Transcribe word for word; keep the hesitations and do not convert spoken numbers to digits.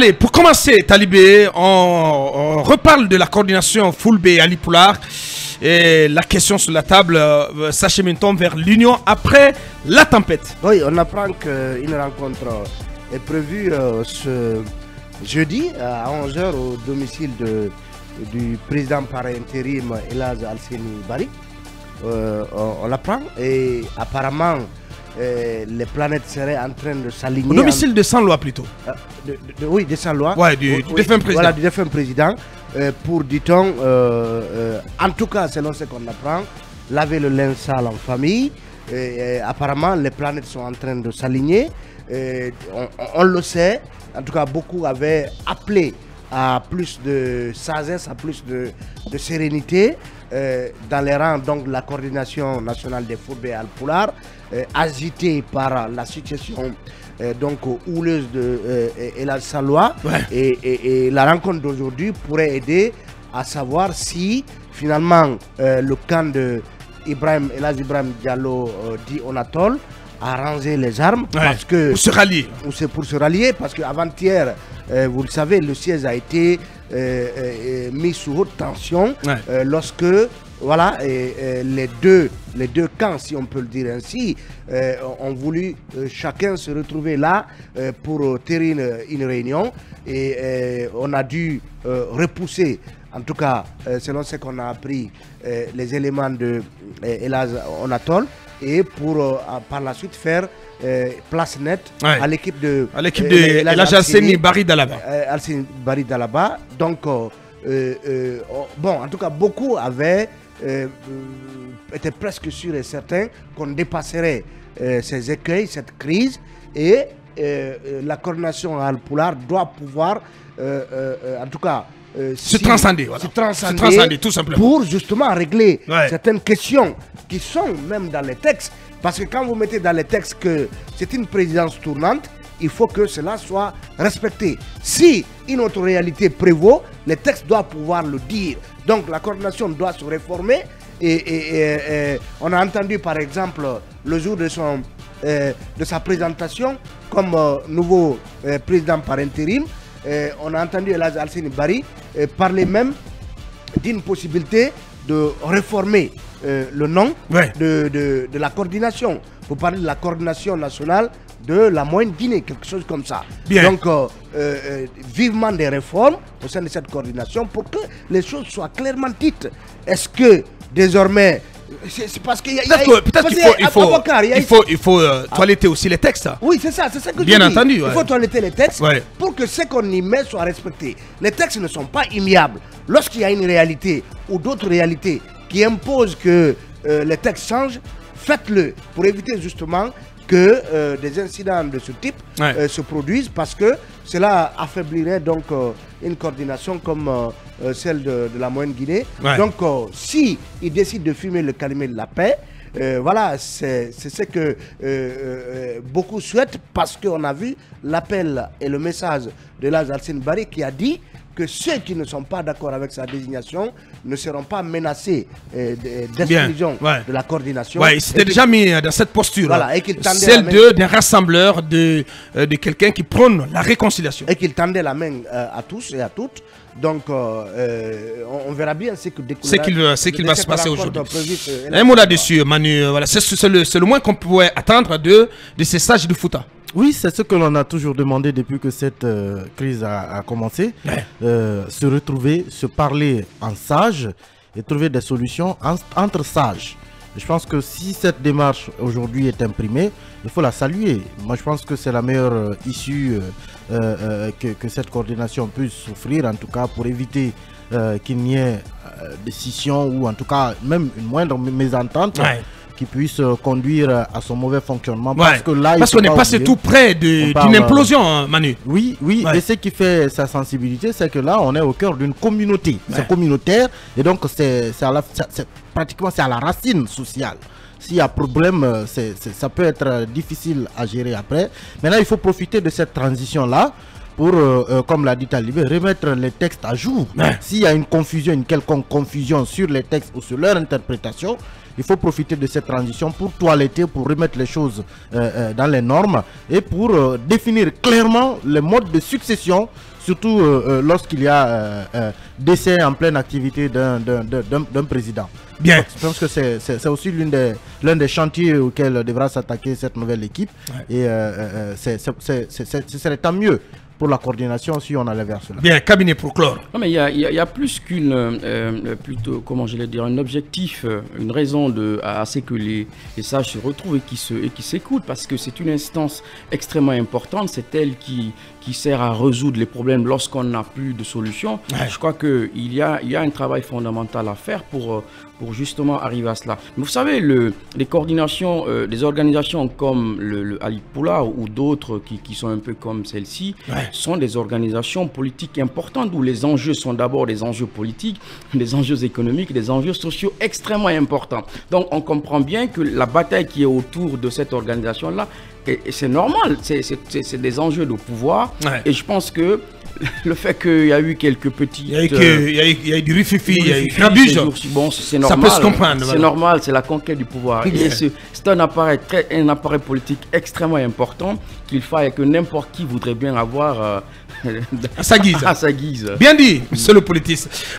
Allez, pour commencer, Talibé, on, on reparle de la coordination Fulbe Ali Pulaar. Et la question sur la table euh, s'achemine-t-on vers l'union après la tempête? Oui, on apprend qu'une rencontre est prévue euh, ce jeudi à onze heures au domicile de, du président par intérim Elhadji Alseni Bari. Euh, on on l'apprend et apparemment euh, les planètes seraient en train de s'aligner. Au domicile en... de Sanlois plutôt. Euh, de, de, de, oui, de Sanlois. Ouais, du, oui, du défunt président. Voilà, du défunt président. Euh, pour, dit-on, euh, euh, en tout cas, selon ce qu'on apprend, laver le linge sale en famille. Et, et, apparemment, les planètes sont en train de s'aligner. On, on le sait. En tout cas, beaucoup avaient appelé à plus de sagesse, à plus de, de sérénité euh, dans les rangs donc, de la coordination nationale des Fulbe Ali Pulaar, euh, agitée par la situation euh, donc houleuse de euh, Elhadji Sanlois. Ouais. Et, et, et la rencontre d'aujourd'hui pourrait aider à savoir si finalement euh, le camp de Ibrahim, Elhadji Ibrahim Diallo euh, dit Onatol à ranger les armes, ouais, parce que pour se rallier. C'est pour se rallier parce qu'avant-hier, euh, vous le savez, le siège a été euh, euh, mis sous haute tension, ouais, euh, lorsque voilà, et, et les, deux, les deux camps, si on peut le dire ainsi, euh, ont voulu euh, chacun se retrouver là euh, pour tenir une, une réunion et euh, on a dû euh, repousser. En tout cas, euh, selon ce qu'on a appris, euh, les éléments de euh, Elhadji Onatol, et pour euh, par la suite faire euh, place nette, ouais, à l'équipe de à l'équipe de euh, Elhadji Alseni Bari Dalaba. Euh, Alseni Bari Dalaba. Donc, euh, euh, euh, bon, en tout cas, beaucoup avaient euh, été presque sûrs et certains qu'on dépasserait euh, ces écueils, cette crise, et euh, la coordination Ali Pulaar doit pouvoir, euh, euh, en tout cas, Euh, se, si, transcender, voilà. se transcender, se transcender, tout simplement. Pour justement régler, ouais, certaines questions qui sont même dans les textes. Parce que quand vous mettez dans les textes que c'est une présidence tournante, il faut que cela soit respecté. Si une autre réalité prévaut, les textes doivent pouvoir le dire. Donc la coordination doit se réformer. Et, et, et, et on a entendu par exemple le jour de, son, euh, de sa présentation comme euh, nouveau euh, président par intérim, Euh, on a entendu Elhadji Alseni Bari euh, parler même d'une possibilité de réformer euh, le nom, ouais, de, de, de la coordination. Pour parler de la coordination nationale de la Moyenne Guinée, quelque chose comme ça. Bien. Donc, euh, euh, vivement des réformes au sein de cette coordination pour que les choses soient clairement dites. Est-ce que désormais... C'est parce qu'il y a... Peut-être qu'il faut, il faut, il faut, il faut, il faut euh, toiletter aussi les textes. Oui, c'est ça, c'est ça que je dis. Bien entendu. Il ouais. faut toiletter les textes, ouais, pour que ce qu'on y met soit respecté. Les textes ne sont pas immuables. Lorsqu'il y a une réalité ou d'autres réalités qui imposent que euh, les textes changent, faites-le pour éviter justement que euh, des incidents de ce type, ouais, euh, se produisent, parce que cela affaiblirait donc euh, une coordination comme euh, euh, celle de, de la Moyenne Guinée. Ouais. Donc euh, si ils décident de fumer le calumet de la paix, euh, voilà, c'est ce que euh, euh, beaucoup souhaitent, parce qu'on a vu l'appel et le message de Elhadji Alseni Bari qui a dit que ceux qui ne sont pas d'accord avec sa désignation ne seront pas menacés euh, d'exclusion, ouais, de la coordination. Ouais, il s'était déjà mis dans cette posture, voilà, celle d'un rassembleur, de, euh, de quelqu'un qui prône la réconciliation. Et qu'il tendait la main euh, à tous et à toutes. Donc, euh, on, on verra bien ce qu'il qu qu va se passer aujourd'hui. Un mot là-dessus, Manu. Voilà, c'est le, le moins qu'on pouvait attendre de, de ces sages de Fouta. Oui, c'est ce que l'on a toujours demandé depuis que cette euh, crise a, a commencé. Ouais. Euh, se retrouver, se parler en sage et trouver des solutions en, entre sages. Je pense que si cette démarche aujourd'hui est imprimée, il faut la saluer. Moi, je pense que c'est la meilleure euh, issue euh, euh, que, que cette coordination puisse offrir, en tout cas pour éviter euh, qu'il n'y ait euh, de scission ou en tout cas même une moindre mésentente. Ouais. Qui puisse euh, conduire à son mauvais fonctionnement. Ouais. Parce que là, parce qu'on est passé tout près d'une implosion, hein, Manu. Oui, oui. Ouais. Et ce qui fait sa sensibilité, c'est que là, on est au cœur d'une communauté. Ouais. C'est communautaire. Et donc, c'est pratiquement à la racine sociale. S'il y a problème, c est, c est, ça peut être difficile à gérer après. Maintenant, il faut profiter de cette transition-là pour, euh, euh, comme l'a dit Talibé, remettre les textes à jour. Ouais. S'il y a une confusion, une quelconque confusion sur les textes ou sur leur interprétation, il faut profiter de cette transition pour toiletter, pour remettre les choses euh, euh, dans les normes et pour euh, définir clairement les modes de succession surtout euh, euh, lorsqu'il y a euh, euh, décès en pleine activité d'un d'un président. Bien. Je pense que c'est aussi l'un des, l'un des chantiers auxquels devra s'attaquer cette nouvelle équipe. Ouais. Et euh, euh, ce serait tant mieux pour la coordination si on allait vers cela. Bien, cabinet pour clore. Non, mais il y a, y a plus qu'une, euh, plutôt, comment je vais dire, un objectif, une raison de, à ce que les, les sages se retrouvent et qui se, et qui s'écoutent, parce que c'est une instance extrêmement importante. C'est elle qui, qui sert à résoudre les problèmes lorsqu'on n'a plus de solution. Ouais. Je crois qu'il y a, y a un travail fondamental à faire pour, pour justement arriver à cela. Mais vous savez, le, les coordinations, euh, des organisations comme le, le Alipula ou d'autres qui, qui sont un peu comme celle-ci, ouais. sont des organisations politiques importantes où les enjeux sont d'abord des enjeux politiques, des enjeux économiques, des enjeux sociaux extrêmement importants. Donc on comprend bien que la bataille qui est autour de cette organisation-là, c'est normal, c'est des enjeux de pouvoir. Ouais. Et je pense que le fait qu'il y a eu quelques petits... Il y a eu, que, euh, il y a eu, il y a eu du rififi, il y a eu du grabuge. Bon, c'est normal. Ça peut se comprendre. C'est voilà. normal, c'est la conquête du pouvoir. Et c'est un appareil, très, un appareil politique extrêmement important qu'il faille que n'importe qui voudrait bien avoir... Euh, à sa guise. À sa guise. Bien dit, monsieur le politiste.